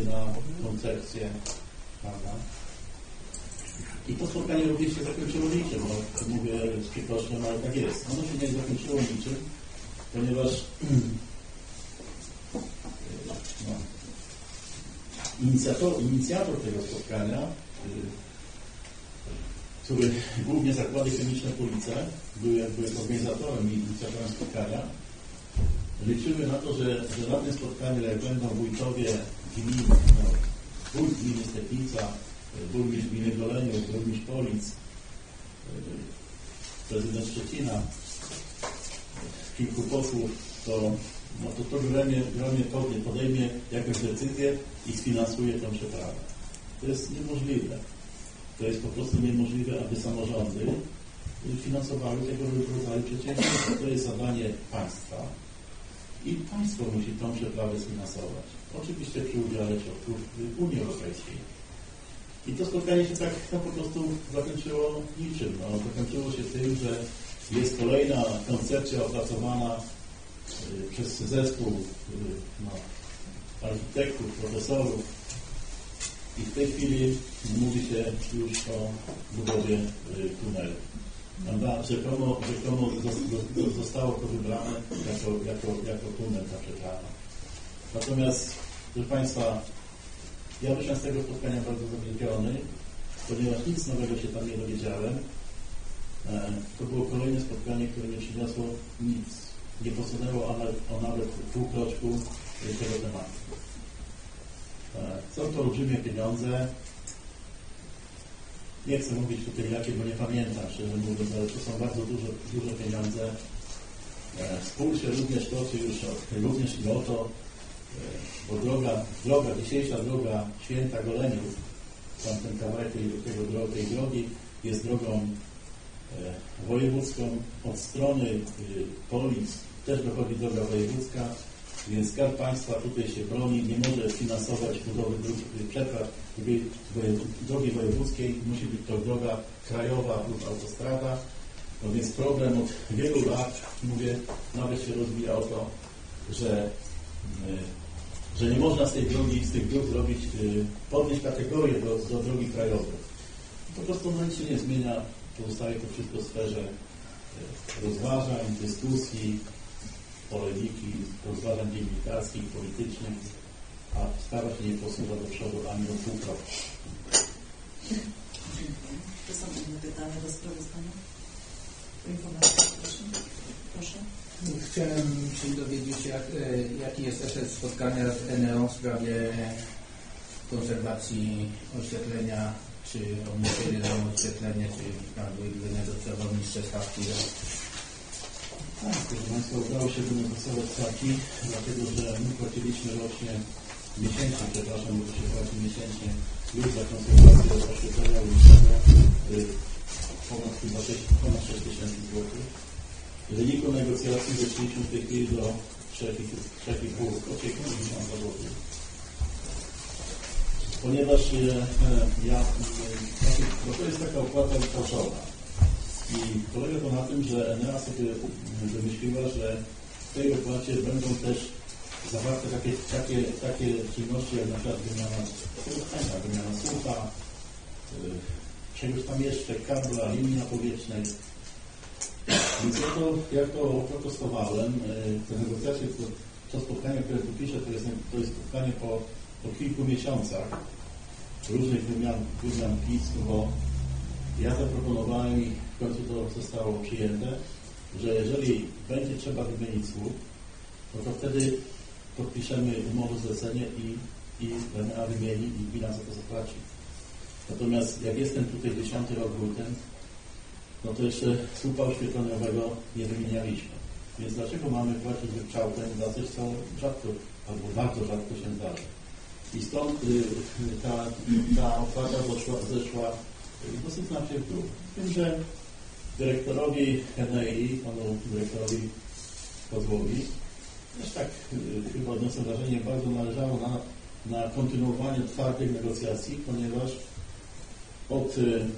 na koncepcję, prawda? I to spotkanie również się zakończyło niczym, bo mówię z przykrością, ale tak jest. Ono się nie zakończyło niczym, ponieważ inicjator tego spotkania, który głównie zakłady chemiczne Police, był organizatorem i inicjatorem spotkania, liczyły na to, że na tym spotkaniu, jak będą wójtowie gmin, wójt gminy Stepnica, burmistrz gminy Goleniów, burmistrz Polic, prezydent Szczecina, kilku posłów, to gremię podejmie jakąś decyzję i sfinansuje tę przeprawę. To jest niemożliwe. To jest po prostu niemożliwe, aby samorządy finansowały tego rodzaju przedsięwzięcia. To jest zadanie państwa i państwo musi tą przeprawę sfinansować. Oczywiście przy udziale środków Unii Europejskiej. I to spotkanie się tak po prostu zakończyło niczym. Zakończyło się tym, że jest kolejna koncepcja opracowana przez zespół architektów, profesorów i w tej chwili mówi się już o budowie tunelu. Rzekomo zostało to wybrane jako tunel ta przeprawa. Natomiast, proszę Państwa, ja wyszedłem z tego spotkania bardzo zawiedziony, ponieważ nic nowego się tam nie dowiedziałem. To było kolejne spotkanie, które nie przyniosło nic. Nie posunęło nawet pół kroczku tego tematu. Są to olbrzymie pieniądze. Nie chcę mówić tutaj jakie, bo nie pamiętam, szczerze mówiąc, ale to są bardzo duże pieniądze. Spór się również toczy również i o to, bo dzisiejsza droga Święta Goleniów, tamten kawałek tej drogi jest drogą wojewódzką. Od strony Polic też dochodzi droga wojewódzka, więc Skarb Państwa tutaj się broni, nie może finansować budowy przepraw drogi wojewódzkiej, musi być to droga krajowa lub autostrada. No więc problem od wielu lat, mówię, nawet się rozwija o to, że nie można z tych dróg zrobić, podnieść kategorię do drogi krajowej. Po prostu nic się nie zmienia, pozostaje to wszystko w sferze rozważań, dyskusji, polemiki, rozważań dziennikarskich, politycznych, a sprawa się nie posuwa do przodu ani do pół kroku. To są inne pytania do sprawozdania? Informacje, proszę. Chciałem się dowiedzieć, jaki jest efekt spotkania z Eneą w sprawie konserwacji oświetlenia, czy odnowienie oświetlenie, czy tam były negocjowane niższe stawki. Tak, proszę Państwa, udało się wynegocjować stawki, dlatego że my płaciliśmy rocznie, miesięcznie, przepraszam, bo to się płaci miesięcznie, już za konserwację oświetlenia ulicznego ponad 6 tysięcy złotych. W wyniku negocjacji doszliśmy w tej chwili do 3,5 tysiąca złotych. Ponieważ bo to jest taka opłata fałszowa. I polega to na tym, że Enea sobie wymyśliła, że w tej opłacie będą też zawarte takie czynności, jak na przykład wymiana słupa, czegoś tam jeszcze, kabla, linii napowietrznej. Więc jak to protestowałem, te negocjacje, to spotkanie, które tu piszę, to jest spotkanie po kilku miesiącach różnych wymian pism, bo ja zaproponowałem i w końcu to zostało przyjęte, że jeżeli będzie trzeba wymienić słup, no to wtedy podpiszemy umowę zlecenie i NA wymieni i gmina za to zapłaci. Natomiast jak jestem tutaj 10. rok wójtem, no to jeszcze słupa oświetleniowego nie wymienialiśmy. Więc dlaczego mamy płacić ryczałtem za coś, co rzadko albo bardzo rzadko się zdarzy? I stąd ta opłata zeszła dosyć znacznie w dół. Z tym, że dyrektorowi Enei, panu dyrektorowi Kozłowi, też tak chyba odniosę wrażenie, bardzo należało na kontynuowanie twardych negocjacji, ponieważ od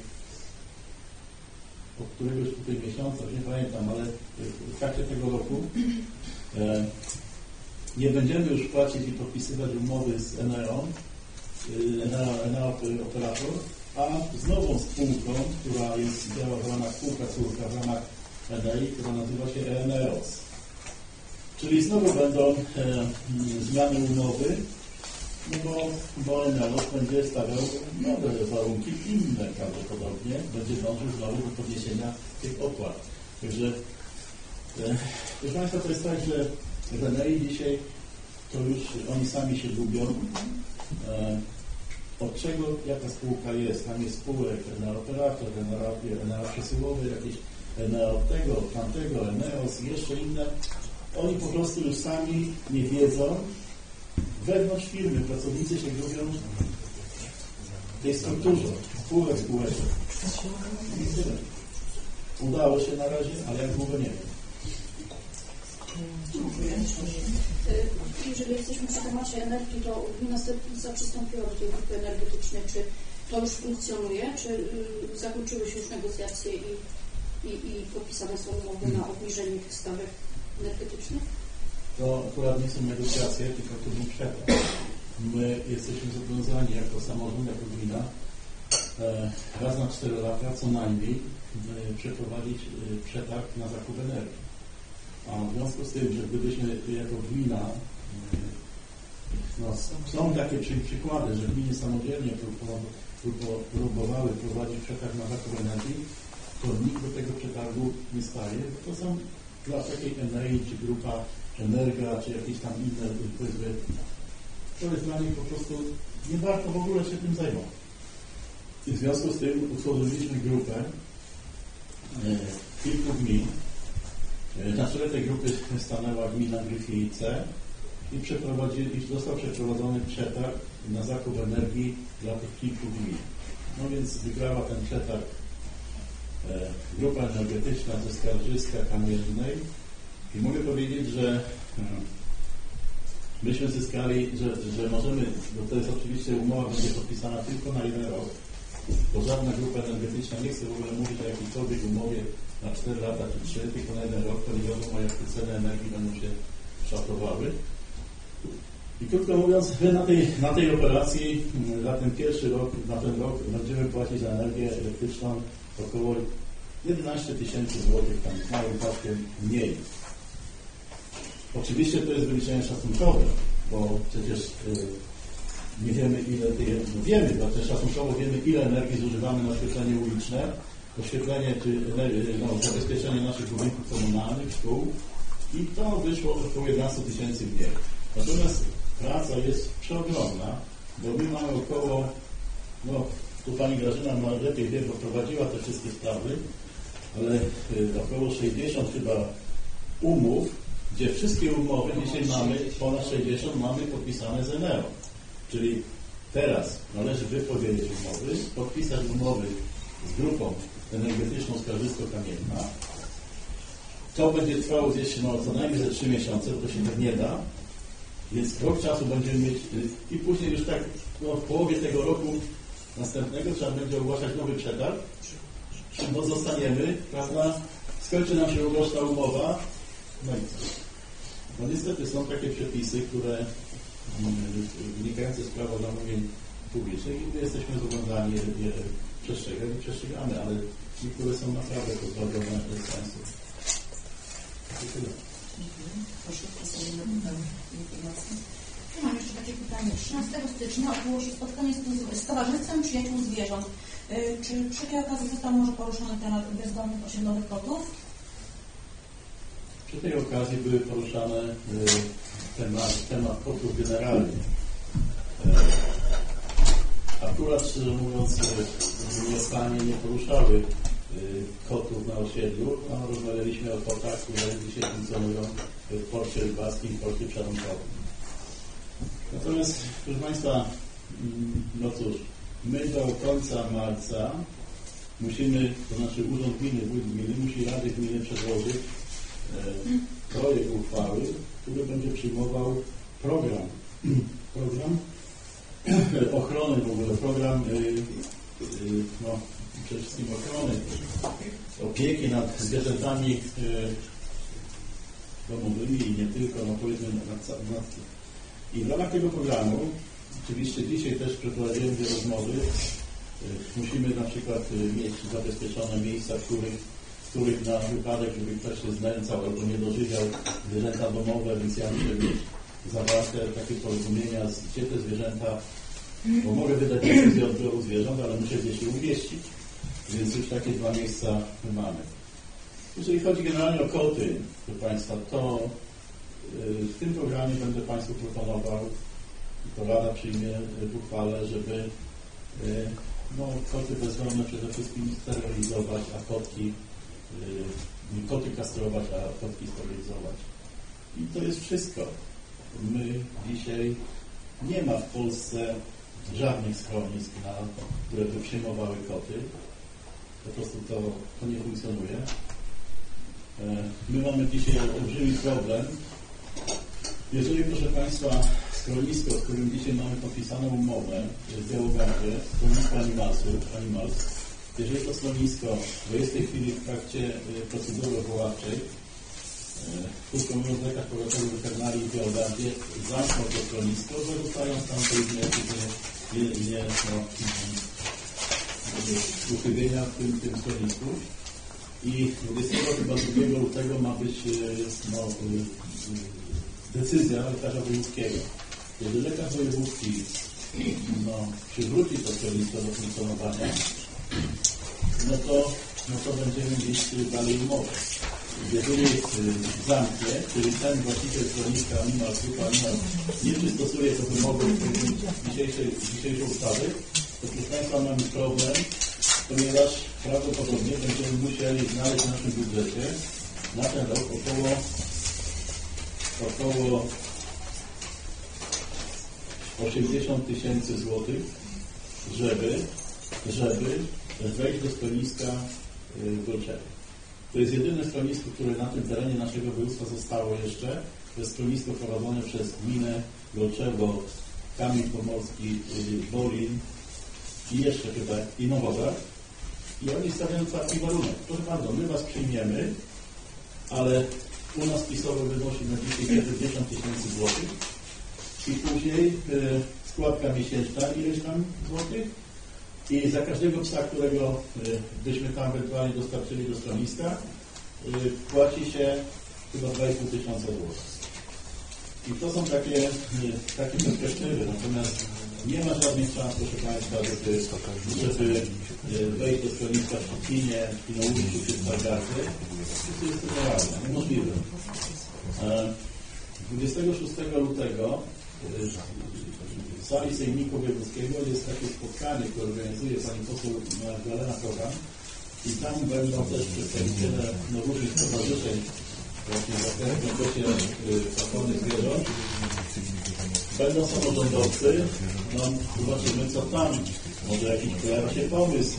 któregoś tutaj miesiąca, nie pamiętam, ale w trakcie tego roku nie będziemy już płacić i podpisywać umowy z Eneą, Enea operator, a z nową spółką, która działa w ramach spółka córka w ramach Enei, która nazywa się Eneos. Czyli znowu będą zmiany umowy, no bo Eneos będzie stawiał nowe warunki, inne prawdopodobnie, będzie dążył znowu do podniesienia tych opłat. Także, proszę Państwa, to jest tak, że w Enei dzisiaj to już oni sami się gubią. Od czego, jaka spółka jest? Tam jest spółek, Enea operator, Enea przesyłowy, jakieś Enea od tego, tamtego, Eneos i jeszcze inne. Oni po prostu już sami nie wiedzą. Wewnątrz firmy pracownicy się gubią w tej strukturze spółek. I tyle. Udało się na razie, ale jak długo nie wiem. Jeżeli jesteśmy przy temacie energii, to następnica przystąpiła do tej grupy energetycznej. Czy to już funkcjonuje? Czy zakończyły się już negocjacje i podpisane są umowy na obniżenie tych stawek energetycznych? To akurat nie są negocjacje, tylko to był przetarg. My jesteśmy zobowiązani jako samorząd, jako gmina raz na 4 lata co najmniej przeprowadzić przetarg na zakup energii. A w związku z tym, że gdybyśmy jako gmina, są takie przykłady, że gminy samodzielnie próbowały prowadzić przetarg na zakup energii, to nikt do tego przetargu nie staje, bo to są dla takiej Enei, czy grupa Energa, czy jakieś tam inne, powiedzmy, to jest dla nich po prostu nie warto w ogóle się tym zajmować. I w związku z tym utworzyliśmy grupę kilku gmin. Na czele tej grupy stanęła gmina Gryfiejice i został przeprowadzony przetarg na zakup energii dla tych kilku gmin. No więc wygrała ten przetarg grupa energetyczna ze Skarżyska Kamiennej i mogę powiedzieć, że myśmy zyskali, że możemy, bo to jest oczywiście umowa będzie podpisana tylko na 1 rok, bo żadna grupa energetyczna nie chce w ogóle mówić o jakiejkolwiek umowie na 4 lata czy 3, tylko na 1 rok, to nie wiadomo, jak te ceny energii będą się szacowały. I krótko mówiąc, my na tej operacji, na ten pierwszy rok, na ten rok będziemy płacić za energię elektryczną około 11 tysięcy złotych, tam z małym kosztem mniej. Oczywiście to jest wyliczenie szacunkowe, bo przecież nie wiemy ile wiemy, znaczy szacunkowo wiemy ile energii zużywamy na oświetlenie uliczne, oświetlenie czy zabezpieczenie naszych budynków komunalnych, szkół i to wyszło około 11 tysięcy mniej. Natomiast praca jest przeogromna, bo my mamy około, tu pani Grażyna lepiej wie, bo prowadziła te wszystkie sprawy, ale około 60 chyba umów, gdzie wszystkie umowy dzisiaj mamy, ponad 60 mamy podpisane z Eneą. Czyli teraz należy wypowiedzieć umowy, podpisać umowy z grupą energetyczną Skarżysko-Kamienna. To będzie trwało gdzieś co najmniej za 3 miesiące, bo to się tak nie da. Więc rok czasu będziemy mieć i później już tak w połowie tego roku następnego trzeba będzie ogłaszać nowy przetarg, bo zostaniemy, prawda, skończy nam się roczna umowa, no i co? No niestety są takie przepisy, które wynikające z prawa zamówień publicznych i my jesteśmy zobowiązani je przestrzegać i przestrzegamy, ale niektóre są naprawdę pozbawione bez sensu. Tyle. Proszę, przedstawienie informacji. Mam jeszcze takie pytanie. 13 stycznia odbyło się spotkanie z Towarzystwem Przyjaciół Zwierząt. Czy przy tej okazji został może poruszony temat bezdomnych osiedlowych kotów? Przy tej okazji były poruszane temat kotów generalnie. Akurat, szczerze mówiąc, mieszkanie nie poruszały kotów na osiedlu. No, rozmawialiśmy o kotach, które dzisiaj funkcjonują w porcie rybackim i porcie przeładunkowym. Natomiast, proszę Państwa, no cóż, my do końca marca musimy, to znaczy Urząd Gminy, Wójt Gminy musi Radzie Gminy przedłożyć projekt uchwały, który będzie przyjmował program ochrony w ogóle, program przede wszystkim ochrony, opieki nad zwierzętami domowymi i nie tylko, no powiedzmy I w ramach tego programu, oczywiście dzisiaj też przeprowadziłem dwie rozmowy, musimy na przykład mieć zabezpieczone miejsca, w których na wypadek, żeby ktoś się znęcał albo nie dożywiał, zwierzęta domowe, więc ja muszę mieć zawarte takie porozumienia, gdzie te zwierzęta, bo mogę wydać decyzję o odbioru zwierząt, ale muszę gdzieś je umieścić. Więc już takie dwa miejsca mamy. Jeżeli chodzi generalnie o koty, proszę Państwa, to w tym programie będę Państwu proponował, to Rada przyjmie w uchwale, żeby koty bezdomne przede wszystkim sterylizować, a koty kastrować, a kotki sterylizować. I to jest wszystko. My dzisiaj nie ma w Polsce żadnych schronisk, które by przyjmowały koty. Po prostu to nie funkcjonuje. My mamy dzisiaj olbrzymi problem. Jeżeli, proszę Państwa, schronisko, z którym dzisiaj mamy podpisaną umowę z Białogardzie, schronisko Animals, jeżeli to schronisko, bo jest w tej chwili w trakcie procedury odwoławczej, krótko mówiąc, lekarz powiatowy weterynarii w Białogardzie zamknął to schronisko, zarzucając tam uchybienia w tym schronisku. I 22 lutego ma być decyzja lekarza wojewódzkiego. Kiedy lekarz wojewódzki przywróci to schronisko do funkcjonowania, no to będziemy mieć dalej umowę. Jeżeli zamknie, czyli ten właściciel schroniska Animals nie przystosuje do wymogów dzisiejszej ustawy, to proszę Państwa mamy problem, ponieważ prawdopodobnie będziemy musieli znaleźć w naszym budżecie na ten rok około 80 000 złotych, żeby wejść do schroniska w Golczewie. To jest jedyne schronisko, które na tym terenie naszego województwa zostało jeszcze. To jest schronisko prowadzone przez gminę Golczewo, Kamień Pomorski, Bolin i jeszcze chyba i Nowogród. I oni stawiają taki warunek. Proszę bardzo, my Was przyjmiemy, ale u nas pisowo wynosi na dzisiaj 70 000 złotych i później składka miesięczna ileś tam złotych i za każdego psa, którego byśmy tam ewentualnie dostarczyli do schroniska, płaci się chyba 2,5 tysiąca złotych. I to są takie perspektywy, natomiast nie ma żadnych szans, proszę Państwa, żeby wejść do schroniska w Szczecinie, w Świnoujściu czy w Stargardzie. To jest nierealne, niemożliwe. 26 lutego w sali Sejmiku Wojewódzkiego jest takie spotkanie, które organizuje pani poseł Magdalena Kogan i tam będą też przedstawiciele różnych stowarzyszeń właśnie w zakresie ochrony zwierząt. Będą samorządowcy, zobaczymy co tam, może jakiś pojawia się pomysł.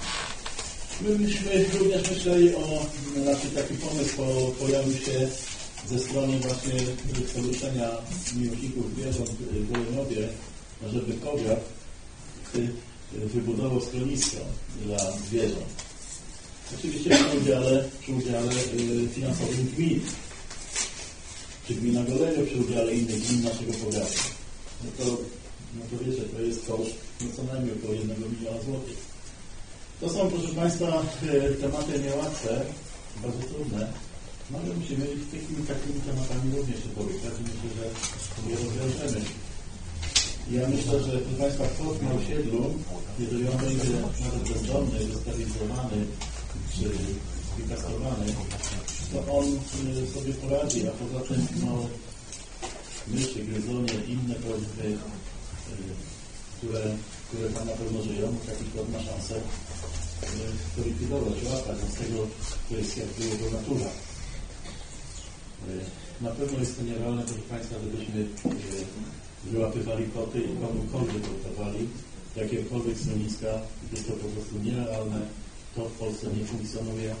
Myśmy również myśleli taki pomysł pojawił się ze strony właśnie Stowarzyszenia Miłośników Zwierząt w Golenowie, żeby powiat wybudował schronisko dla zwierząt. Oczywiście przy udziale finansowym gmin. Czy gmina Goleniów przy udziale innych gmin naszego powiatu. No to wiecie, to jest koszt co najmniej około 1 miliona złotych. To są, proszę Państwa, tematy niełatwe, bardzo trudne, no ale musimy takimi tematami również się borykać i myślę, że je rozwiążemy. Ja myślę, że proszę Państwa, kot na osiedlu, jeżeli on będzie nawet bezdomny, zestabilizowany czy wykastrowany, to on sobie poradzi, a poza tym myszy, gryzonie, inne powiedzmy, które tam na pewno żyją, taki kot ma szansę to likwidować, łapać z tego, to jest jakby jego natura. Na pewno jest to nierealne, proszę Państwa, żebyśmy wyłapywali koty i komukolwiek oddawali jakiegokolwiek schroniska. Jest to po prostu nierealne. To w Polsce nie funkcjonuje.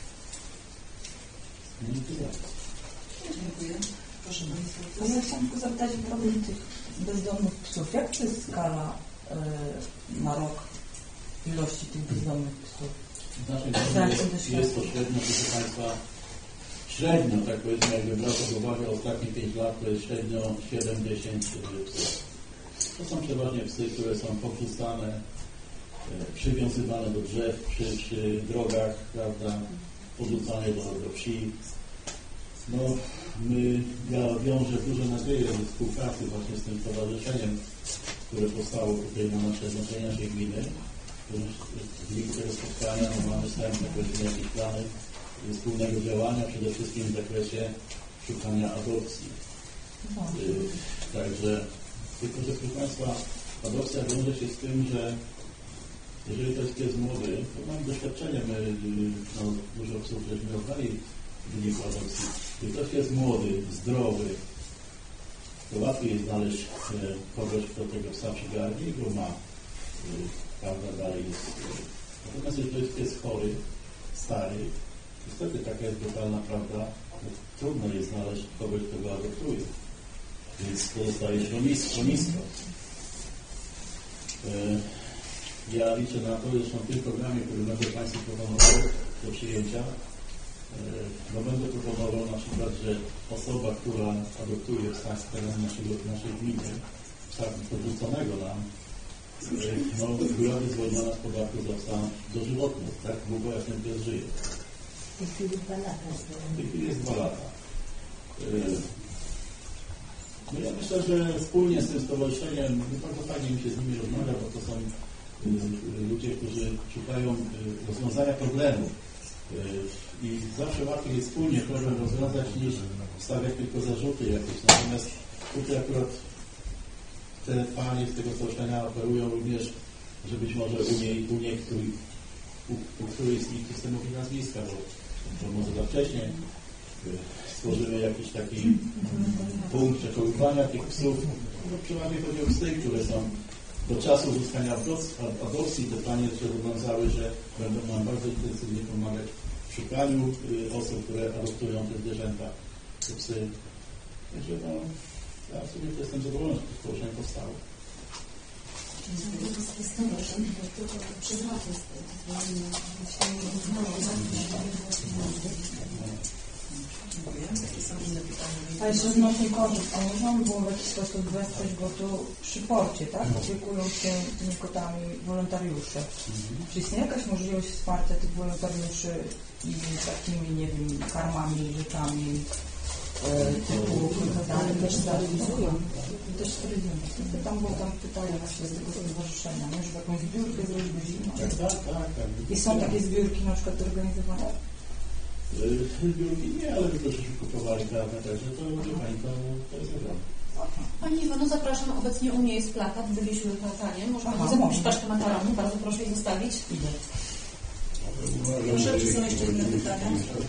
Dziękuję. Proszę Państwa. Ja chciałam tylko zapytać o problem tych bezdomnych psów. Jak to jest skala na rok ilości tych bezdomnych psów? W naszej gminie jest to średnio, proszę Państwa, średnio, tak powiedzmy, jakby brał pod uwagę ostatnie 5 lat, to jest średnio 7-10 psów. To są przeważnie psy, które są powrzucane, przywiązywane do drzew przy drogach, prawda, podrzucane do wsi. No, ja wiążę duże nadzieje do współpracy właśnie z tym stowarzyszeniem, które powstało tutaj na naszej gminy. W wyniku tego spotkania mamy wstępne jakieś plany wspólnego działania, przede wszystkim w zakresie szukania adopcji. Także, tylko że proszę Państwa, adopcja wiąże się z tym, że jeżeli to jest pies młody, to mam doświadczenie, dużo psów żeśmy oddali w wyniku adopcji. Jeżeli ktoś jest młody, zdrowy, to łatwiej jest znaleźć kogoś, kto tego psa przygarnie i go ma. Prawda, dalej jest. Natomiast jeżeli to jest pies chory, stary, niestety taka jest brutalna prawda, trudno jest znaleźć kogoś, kto go adoptuje. Więc pozostaje schronisko. Ja liczę na to, że w tym programie, który będę Państwu proponował do przyjęcia, będę proponował na przykład, że osoba, która adoptuje psa z terenu naszej gminy, psa podrzuconego nam, była zwolniona z podatku za psa dożywotnie, tak długo jak ten pies żyje. W tej chwili 2 lata. W tej chwili jest 2 lata. No ja myślę, że wspólnie z tym stowarzyszeniem, bardzo fajnie mi się z nimi rozmawia, bo to są ludzie, którzy szukają rozwiązania problemu. I zawsze łatwiej jest wspólnie problem rozwiązać, niż stawiać tylko zarzuty jakieś. Natomiast tutaj akurat te panie z tego stowarzyszenia apelują również, że być może u którejś z nich systemów i nazwiska, bo może za wcześnie stworzymy jakiś taki punkt przechowywania tych psów. No, przynajmniej chodzi o psy, które są do czasu uzyskania adopcji. Te panie się zobowiązały, że będą nam bardzo intensywnie pomagać w szukaniu osób, które adoptują te zwierzęta, te psy. Także no, ja w sumie to jestem zadowolony, że to stowarzyszenie powstało. A jeszcze odnośnie kotów, a można by było w jakiś sposób wesprzeć, bo tu przy porcie, tak? Opiekują się tymi kotami wolontariusze. Czy istnieje jakaś możliwość wsparcia tych wolontariuszy i takimi, nie wiem, karmami, rzeczami typu kotami też realizują? Też realizują. Tam było pytanie właśnie z tego stowarzyszenia, nie? Żeby jakąś zbiórkę zrobić do zimy. Tak. I są takie zbiórki na przykład organizowane? Zbiórki nie, ale tylko się kupowali prawda, także to wie Pani, to jest ogromne. Pani Iwo, no zapraszam, obecnie u mnie jest plakat, wywiesiły platanie. Można Pani zamówić paczkę makaronu, bardzo proszę je zostawić. Proszę, czy są jeszcze inne pytania?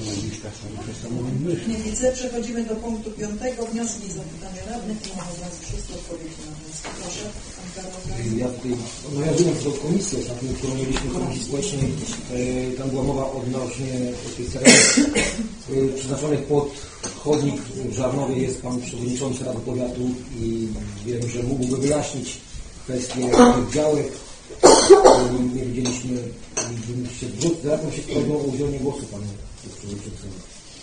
Nie widzę. Przechodzimy do punktu 5. Wnioski i zapytania radnych. Mamy z nas wszystko odpowiedzi na wnioski. Proszę, Pan Karol. Ja tutaj nawiązując do komisji ostatniej, którą mieliśmy w Komisji Społecznej, tam była mowa odnośnie tych terenów przeznaczonych pod chodnik żarnowy. Jest Pan Przewodniczący Rady Powiatu i wiem, że mógłby wyjaśnić kwestię tych działek. Nie widzieliśmy, zwracam się prośbą o udzielenie głosu Panu Przewodniczącemu.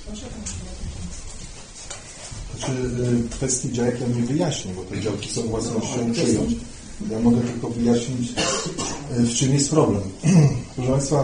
Kwestii działek ja nie wyjaśnię, bo te działki są własnością czyjąś. Ja mogę tylko wyjaśnić, w czym jest problem. Proszę Państwa,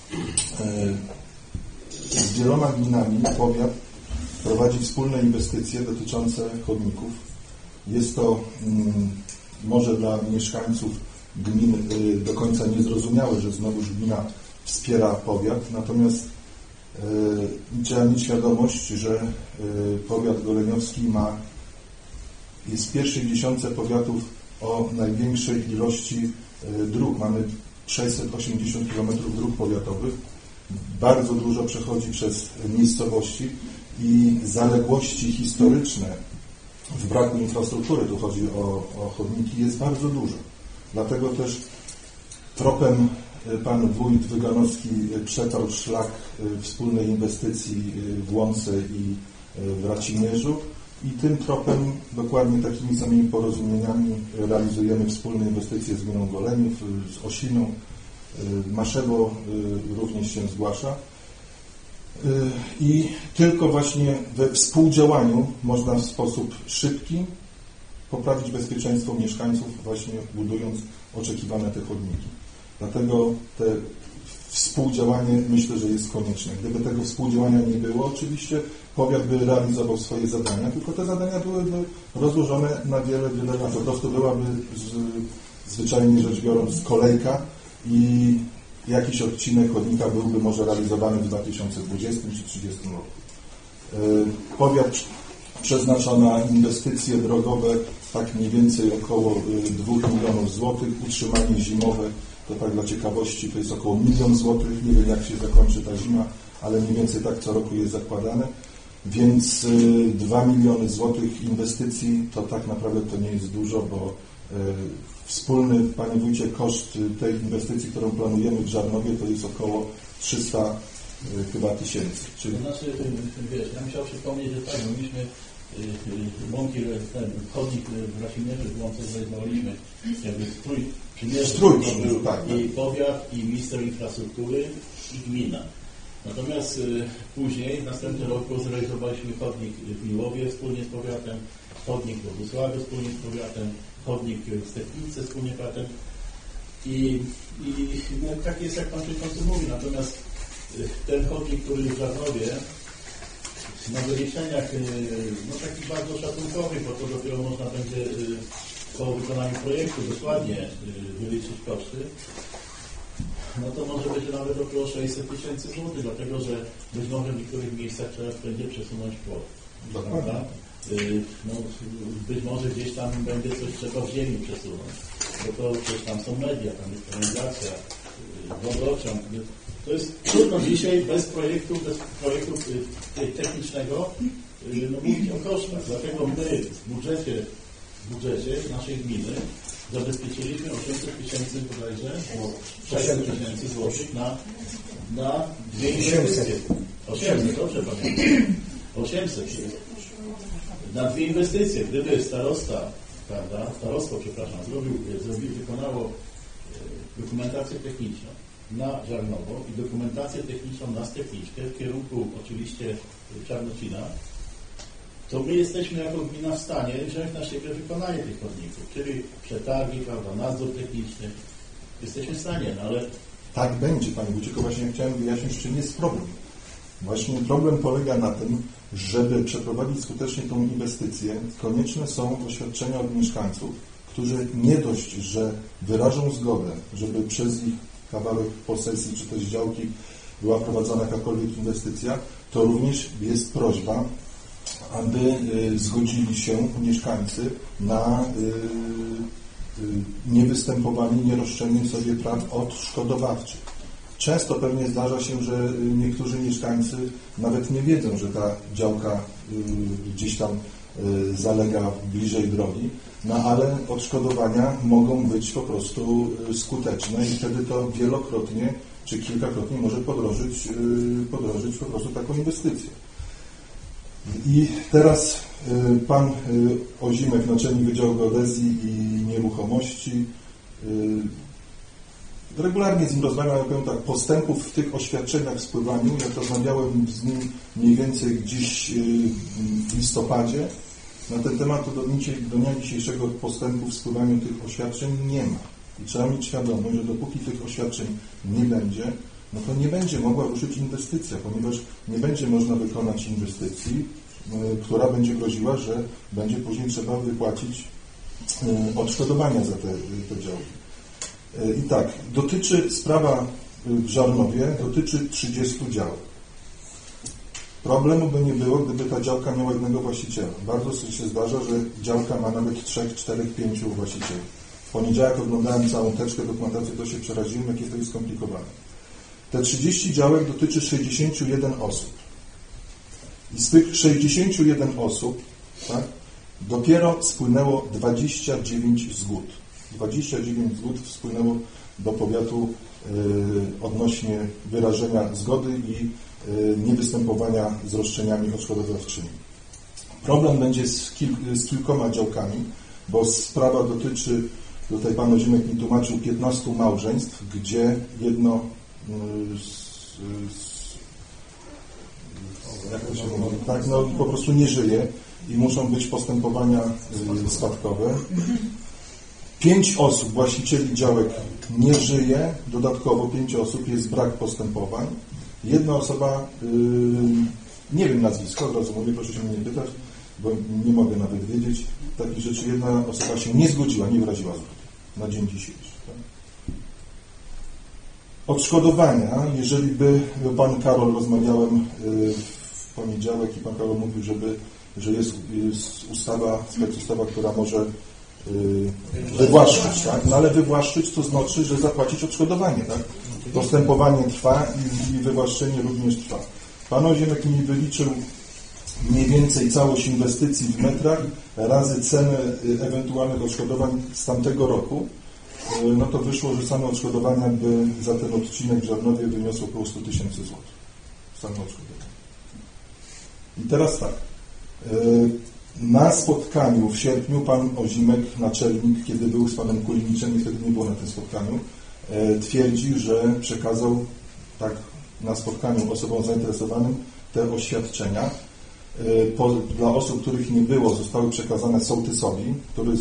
z wieloma gminami powiat prowadzi wspólne inwestycje dotyczące chodników. Jest to może dla mieszkańców gmin do końca niezrozumiałe, że znowuż gmina wspiera powiat, natomiast trzeba mieć świadomość, że powiat goleniowski jest w pierwszej dziesiątce powiatów o największej ilości dróg. Mamy 680 km dróg powiatowych. Bardzo dużo przechodzi przez miejscowości i zaległości historyczne w braku infrastruktury, tu chodzi o chodniki, jest bardzo dużo. Dlatego też tropem pan wójt Wyganowski przetarł szlak wspólnej inwestycji w Łące i w Racimierzu i tym tropem, dokładnie takimi samymi porozumieniami realizujemy wspólne inwestycje z gminą Goleniów, z Osiną. Maszewo również się zgłasza. I tylko właśnie we współdziałaniu można w sposób szybki poprawić bezpieczeństwo mieszkańców, właśnie budując oczekiwane te chodniki. Dlatego te współdziałanie myślę, że jest konieczne. Gdyby tego współdziałania nie było, oczywiście powiat by realizował swoje zadania, tylko te zadania byłyby rozłożone na wiele lat. Po prostu byłaby zwyczajnie rzecz biorąc kolejka i jakiś odcinek chodnika byłby może realizowany w 2020 czy 2030 roku. Powiat przeznacza na inwestycje drogowe tak mniej więcej około 2 milionów złotych. Utrzymanie zimowe, to tak dla ciekawości, to jest około 1 000 000 złotych. Nie wiem, jak się zakończy ta zima, ale mniej więcej tak co roku jest zakładane. Więc 2 miliony złotych inwestycji to tak naprawdę to nie jest dużo, bo wspólny, panie wójcie, koszt tej inwestycji, którą planujemy w Żarnowie, to jest około 300 chyba tysięcy. Czyli... To znaczy, wiesz, ja musiał przypomnieć, że tak, mieliśmy łąki, ten chodnik w Rasimierze, w łące zrealizowaliśmy jakby strój był tak, i powiat, i minister infrastruktury, i gmina. Natomiast później, w następnym roku zrealizowaliśmy chodnik w Miłowie wspólnie z powiatem, chodnik w Włocławku wspólnie z powiatem, chodnik w Stepnicy wspólnie z powiatem i no, tak jest, jak pan przewodniczący mówi. Natomiast ten chodnik, który w Żarnowie na wyliczeniach no takich bardzo szacunkowych, bo to dopiero można będzie po wykonaniu projektu dokładnie wyliczyć koszty, no to może być nawet około 600 tysięcy złotych, dlatego że być może w niektórych miejscach trzeba będzie przesunąć płot. Prawda? No, być może gdzieś tam będzie coś trzeba w ziemi przesunąć, bo to przecież tam są media, tam jest kanalizacja, wodociąg. To jest trudno dzisiaj bez projektu technicznego no, mówić o kosztach. Dlatego my w budżecie naszej gminy zabezpieczyliśmy 800 tysięcy bodajże, 600 tysięcy złotych na dwie inwestycje. 800, dobrze pamiętam. 800 na dwie inwestycje. Gdyby starostwo, wykonało dokumentację techniczną na Żarnowo i dokumentację techniczną na Stepniczkę w kierunku oczywiście Czarnocina, to my jesteśmy jako gmina w stanie wziąć na siebie wykonanie tych chodników, czyli przetargi, prawda, nadzór techniczny. Jesteśmy w stanie, no ale... Tak będzie, panie wójcie, tylko właśnie chciałem wyjaśnić, czym jest problem. Właśnie problem polega na tym, żeby przeprowadzić skutecznie tą inwestycję, konieczne są oświadczenia od mieszkańców, którzy nie dość, że wyrażą zgodę, żeby przez ich kawałek posesji czy też działki była prowadzona jakakolwiek inwestycja, to również jest prośba, aby zgodzili się mieszkańcy na niewystępowanie, nieroszczenie sobie praw odszkodowawczych. Często pewnie zdarza się, że niektórzy mieszkańcy nawet nie wiedzą, że ta działka gdzieś tam zalega bliżej drogi, no ale odszkodowania mogą być po prostu skuteczne i wtedy to wielokrotnie czy kilkakrotnie może podrożyć po prostu taką inwestycję. I teraz pan Ozimek, naczelnik Wydziału Geodezji i Nieruchomości, regularnie z nim rozmawiam, ja powiem tak, postępów w tych oświadczeniach w spływaniu, jak rozmawiałem z nim mniej więcej gdzieś w listopadzie, na ten temat to do dnia dzisiejszego postępu w spływaniu tych oświadczeń nie ma. I trzeba mieć świadomość, że dopóki tych oświadczeń nie będzie, no to nie będzie mogła ruszyć inwestycja, ponieważ nie będzie można wykonać inwestycji, która będzie groziła, że będzie później trzeba wypłacić odszkodowania za te działki. I tak, sprawa w Żarnowie dotyczy 30 działek. Problemu by nie było, gdyby ta działka miała jednego właściciela. Bardzo się zdarza, że działka ma nawet 3, 4, 5 właścicieli. W poniedziałek oglądałem całą teczkę dokumentacji, to się przeraziłem, jakie to jest skomplikowane. Te 30 działek dotyczy 61 osób. I z tych 61 osób, tak, dopiero spłynęło 29 zgód. 29 zgód spłynęło do powiatu odnośnie wyrażenia zgody i niewystępowania z roszczeniami odszkodowawczymi. Problem będzie z kilkoma działkami, bo sprawa dotyczy, tutaj pan Ozimek mi tłumaczył, 15 małżeństw, gdzie jedno jak to się mówi, tak, no po prostu nie żyje i muszą być postępowania spadkowe. 5 osób, właścicieli działek nie żyje, dodatkowo 5 osób, jest brak postępowań. Jedna osoba, nie wiem nazwisko, od razu mówię, proszę się mnie nie pytać, bo nie mogę nawet wiedzieć takich rzeczy. Jedna osoba się nie zgodziła, nie wyraziła zgody na dzień dzisiejszy. Tak? Odszkodowania, jeżeli by pan Karol, rozmawiałem w poniedziałek i pan Karol mówił, że jest ustawa, specustawa, która może wywłaszczyć, tak? No ale wywłaszczyć to znaczy, że zapłacić odszkodowanie, tak? Postępowanie trwa i wywłaszczenie również trwa. Pan Oziemek mi wyliczył mniej więcej całość inwestycji w metrach razy cenę ewentualnych odszkodowań z tamtego roku. No to wyszło, że same odszkodowania by za ten odcinek w Żarnowie wyniosło około 100 000 złotych. Same odszkodowania. I teraz tak. Na spotkaniu w sierpniu pan Ozimek, naczelnik, kiedy był z panem Kuliniczem, i wtedy nie było na tym spotkaniu, twierdzi, że przekazał tak na spotkaniu osobom zainteresowanym te oświadczenia. Dla osób, których nie było, zostały przekazane sołtysowi, który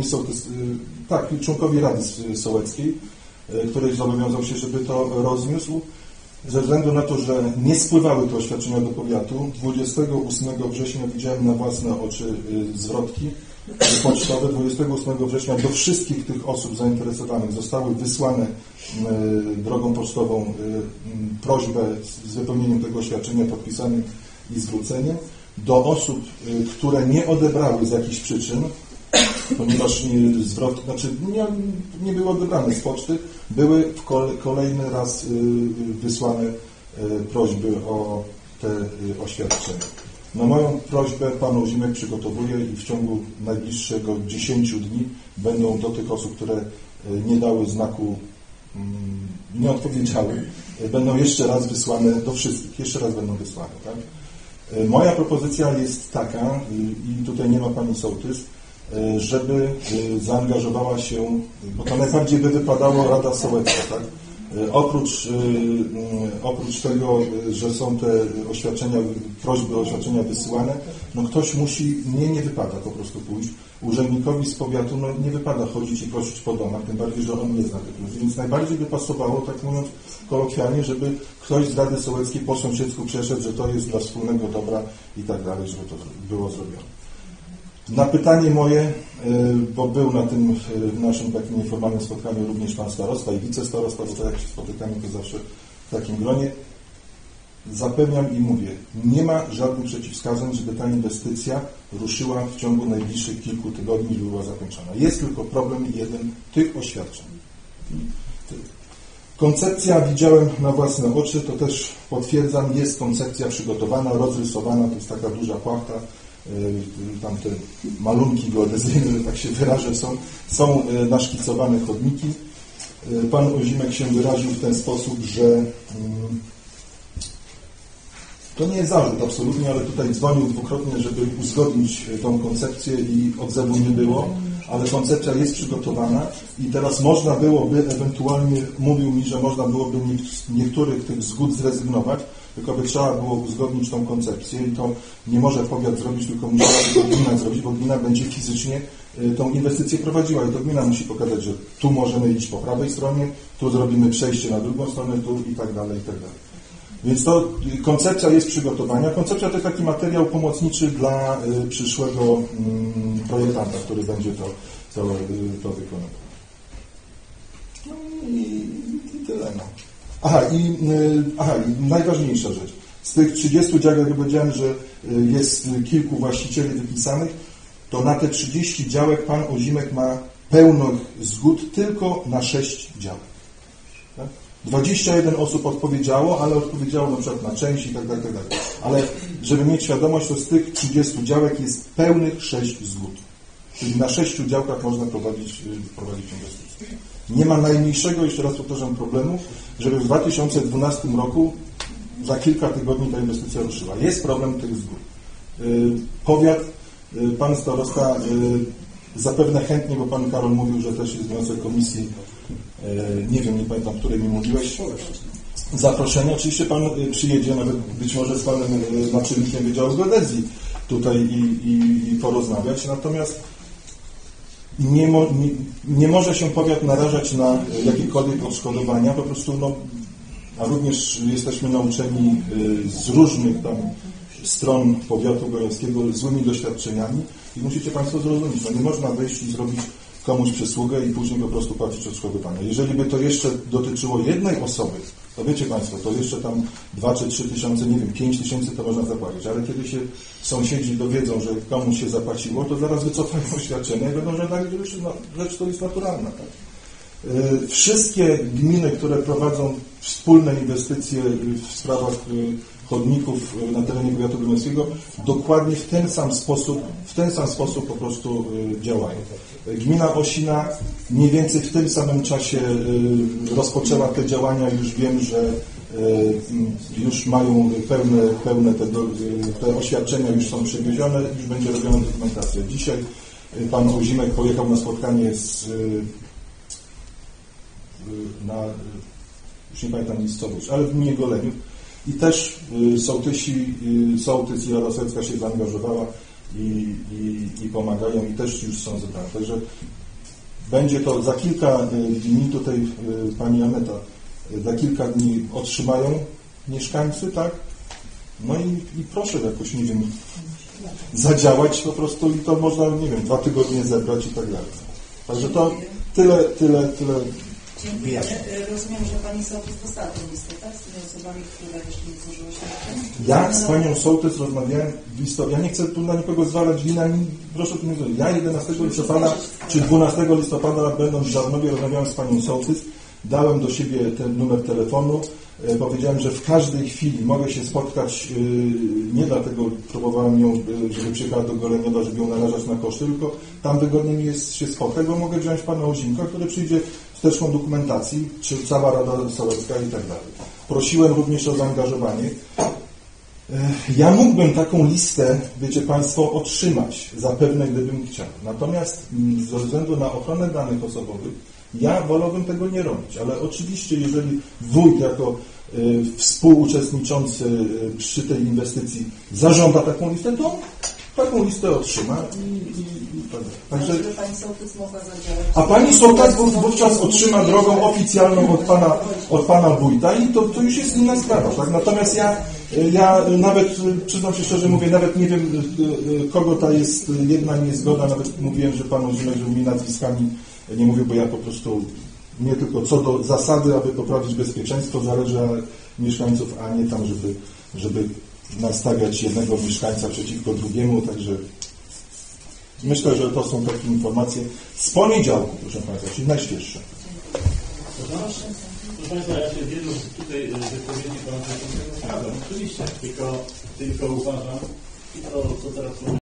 członkowi Rady Sołeckiej, który zobowiązał się, żeby to rozniósł. Ze względu na to, że nie spływały te oświadczenia do powiatu, 28 września widziałem na własne oczy zwrotki pocztowe. 28 września do wszystkich tych osób zainteresowanych zostały wysłane drogą pocztową prośbę z wypełnieniem tego oświadczenia, podpisaniem i zwróceniem. Do osób, które nie odebrały z jakichś przyczyn, ponieważ nie były odebrane z poczty, były kolejny raz wysłane prośby o te oświadczenia. Na moją prośbę pan Ozimek przygotowuje i w ciągu najbliższego 10 dni będą do tych osób, które nie dały znaku, nie odpowiedziały, będą jeszcze raz wysłane do wszystkich, jeszcze raz będą wysłane. Tak? Moja propozycja jest taka, i tutaj nie ma pani sołtys, żeby zaangażowała się, bo to najbardziej by wypadało Rada Sołecka, tak? Oprócz tego, że są te oświadczenia, prośby o oświadczenia wysyłane, no ktoś musi, nie wypada po prostu pójść. Urzędnikowi z powiatu nie wypada chodzić i prosić po domach, tym bardziej, że on nie zna tych ludzi. Więc najbardziej by pasowało, tak mówiąc kolokwialnie, żeby ktoś z Rady Sołeckiej po sąsiedzku przeszedł, że to jest dla wspólnego dobra i tak dalej, żeby to było zrobione. Na pytanie moje, bo był na tym naszym takim nieformalnym spotkaniu również pan starosta i wicestarosta, bo to jak się spotykamy, to zawsze w takim gronie, zapewniam i mówię, nie ma żadnych przeciwwskazań, żeby ta inwestycja ruszyła w ciągu najbliższych kilku tygodni i była zakończona. Jest tylko problem jeden tych oświadczeń. Koncepcja widziałem na własne oczy, to też potwierdzam, jest koncepcja przygotowana, rozrysowana, to jest taka duża płachta, tam te malunki geodezyjne, że tak się wyrażę, są naszkicowane chodniki. Pan Ozimek się wyraził w ten sposób, że to nie jest zarzut absolutnie, ale tutaj dzwonił dwukrotnie, żeby uzgodnić tą koncepcję i odzewu nie było, ale koncepcja jest przygotowana i teraz można byłoby ewentualnie, mówił mi, że można byłoby niektórych tych zgód zrezygnować, tylko by trzeba było uzgodnić tą koncepcję i to nie może powiat zrobić, tylko musiała to gmina zrobić, bo gmina będzie fizycznie tą inwestycję prowadziła i to gmina musi pokazać, że tu możemy iść po prawej stronie, tu zrobimy przejście na drugą stronę, tu i tak dalej, i tak dalej. Więc to koncepcja jest przygotowania. Koncepcja to jest taki materiał pomocniczy dla przyszłego projektanta, który będzie to wykonywał. No i tyle. No. I najważniejsza rzecz. Z tych 30 działek, jak powiedziałem, że jest kilku właścicieli wypisanych, to na te 30 działek pan Ozimek ma pełnych zgód tylko na 6 działek. Tak? 21 osób odpowiedziało, ale odpowiedziało na przykład na część i tak dalej, tak dalej. Ale żeby mieć świadomość, to z tych 30 działek jest pełnych 6 zgód. Czyli na 6 działkach można prowadzić inwestycje. Nie ma najmniejszego, jeszcze raz powtarzam, problemu, żeby w 2012 roku za kilka tygodni ta inwestycja ruszyła. Jest problem tych zgód. Powiat, pan starosta zapewne chętnie, bo pan Karol mówił, że też jest wniosek komisji, nie wiem, nie pamiętam, której mi mówiłeś, zaproszenie. Oczywiście Pan przyjedzie, nawet być może z Panem naczelnikiem Wydziału Geodezji tutaj i porozmawiać, natomiast nie może się powiat narażać na jakiekolwiek odszkodowania, po prostu, no, a również jesteśmy nauczeni z różnych tam stron powiatu gojowskiego złymi doświadczeniami i musicie Państwo zrozumieć, no nie można wejść i zrobić komuś przysługę i później po prostu płacić odszkodowania. Jeżeli by to jeszcze dotyczyło jednej osoby, to wiecie Państwo, to jeszcze tam 2 czy 3 tysiące, nie wiem, 5 tysięcy to można zapłacić, ale kiedy się sąsiedzi dowiedzą, że komuś się zapłaciło, to zaraz wycofają oświadczenia i będą żądali, że no, rzecz to jest naturalna. Tak? Wszystkie gminy, które prowadzą wspólne inwestycje w sprawach chodników na terenie powiatu górnickiego, dokładnie w ten sam sposób po prostu działają. Gmina Osina mniej więcej w tym samym czasie rozpoczęła te działania. Już wiem, że już mają pełne te oświadczenia, już są przewiezione, już będzie robiona dokumentacja. Dzisiaj pan Ozimek pojechał na spotkanie już nie pamiętam miejscowość, ale w gminie Goleniów i też sołtys i Rada Sołecka się zaangażowała i pomagają i też już są zebrane. Także będzie to za kilka dni, tutaj pani Aneta, za kilka dni otrzymają mieszkańcy, tak? No i proszę jakoś, nie wiem, zadziałać po prostu i to można, nie wiem, 2 tygodnie zebrać i tak dalej. Także to tyle. Dziękuję. Rozumiem, że Pani sołtys dostała tę listę, tak? Z tymi osobami, które jeszcze nie złożyły się. Ja z Panią sołtys rozmawiałem ja nie chcę tu na nikogo zwalać wina, proszę tu nie zrobić. Ja 11 listopada czy 12 listopada, będąc w Żarnowie, rozmawiałem z Panią sołtys, dałem do siebie ten numer telefonu, powiedziałem, że w każdej chwili mogę się spotkać, nie dlatego próbowałem ją, żeby przyjechała do Goleniowa, żeby ją narażać na koszty, tylko tam wygodnie mi jest się spotkać, bo mogę wziąć Pana Ozimka, który przyjdzie z wsteczną dokumentacji, czy cała Rada Sołecka i tak dalej. Prosiłem również o zaangażowanie. Ja mógłbym taką listę, wiecie Państwo, otrzymać zapewne, gdybym chciał. Natomiast ze względu na ochronę danych osobowych ja wolałbym tego nie robić, ale oczywiście jeżeli wójt jako współuczestniczący przy tej inwestycji zażąda taką listę, to taką listę otrzyma także, Pani sołtys mogła zadziałać. a pani sołtys wówczas otrzyma drogą oficjalną od pana wójta i to już jest inna sprawa. Tak? Natomiast ja nawet, przyznam się szczerze, mówię, nawet nie wiem, kogo ta jest jedna niezgoda, nawet mówiłem, że panu Zimek, żeby mi nazwiskami nie mówię, bo ja po prostu nie tylko co do zasady, aby poprawić bezpieczeństwo, zależy od mieszkańców, a nie tam, żeby nastawiać jednego mieszkańca przeciwko drugiemu, także myślę, że to są takie informacje z poniedziałku, proszę Państwa, czyli najświeższe. Proszę Państwa, ja się wielu tutaj wypowiedzi Pana zgadzam. Oczywiście, tylko uważam, i to co teraz